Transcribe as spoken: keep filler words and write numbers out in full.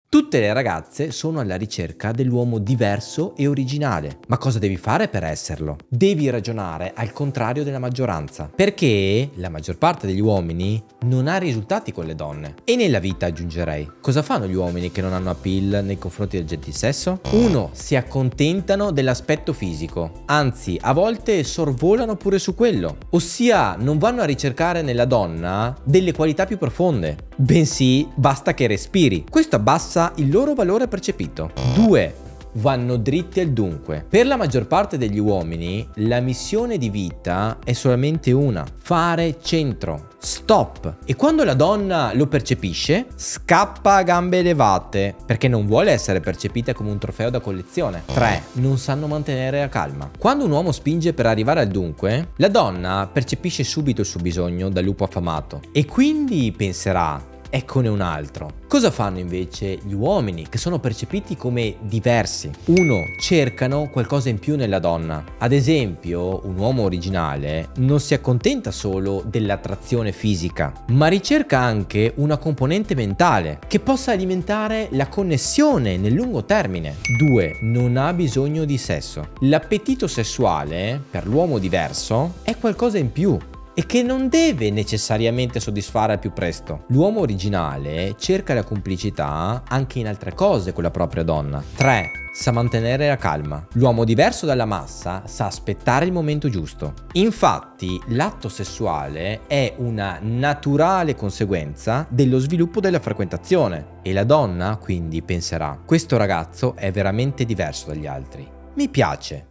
Tutte le ragazze sono alla ricerca dell'uomo diverso e originale. Ma cosa devi fare per esserlo? Devi ragionare al contrario della maggioranza, perché la maggior parte degli uomini non ha risultati con le donne. E nella vita aggiungerei, cosa fanno gli uomini che non hanno appeal nei confronti del gentilsesso? Uno, si accontentano dell'aspetto fisico, anzi a volte sorvolano pure su quello, ossia non vanno a ricercare nella donna delle qualità più profonde, bensì basta che respiri. Questo abbassa il loro valore percepito. Due, vanno dritti al dunque. Per la maggior parte degli uomini la missione di vita è solamente una: fare centro, stop. E quando la donna lo percepisce, scappa a gambe elevate, perché non vuole essere percepita come un trofeo da collezione. Tre, non sanno mantenere la calma. Quando un uomo spinge per arrivare al dunque, la donna percepisce subito il suo bisogno da lupo affamato e quindi penserà: eccone un altro. Cosa fanno invece gli uomini che sono percepiti come diversi? Uno, cercano qualcosa in più nella donna. Ad esempio, un uomo originale non si accontenta solo dell'attrazione fisica, ma ricerca anche una componente mentale che possa alimentare la connessione nel lungo termine. Due, non ha bisogno di sesso. L'appetito sessuale per l'uomo diverso è qualcosa in più e che non deve necessariamente soddisfare al più presto. L'uomo originale cerca la complicità anche in altre cose con la propria donna. Tre, sa mantenere la calma. L'uomo diverso dalla massa sa aspettare il momento giusto. Infatti, l'atto sessuale è una naturale conseguenza dello sviluppo della frequentazione e la donna quindi penserà: questo ragazzo è veramente diverso dagli altri, mi piace.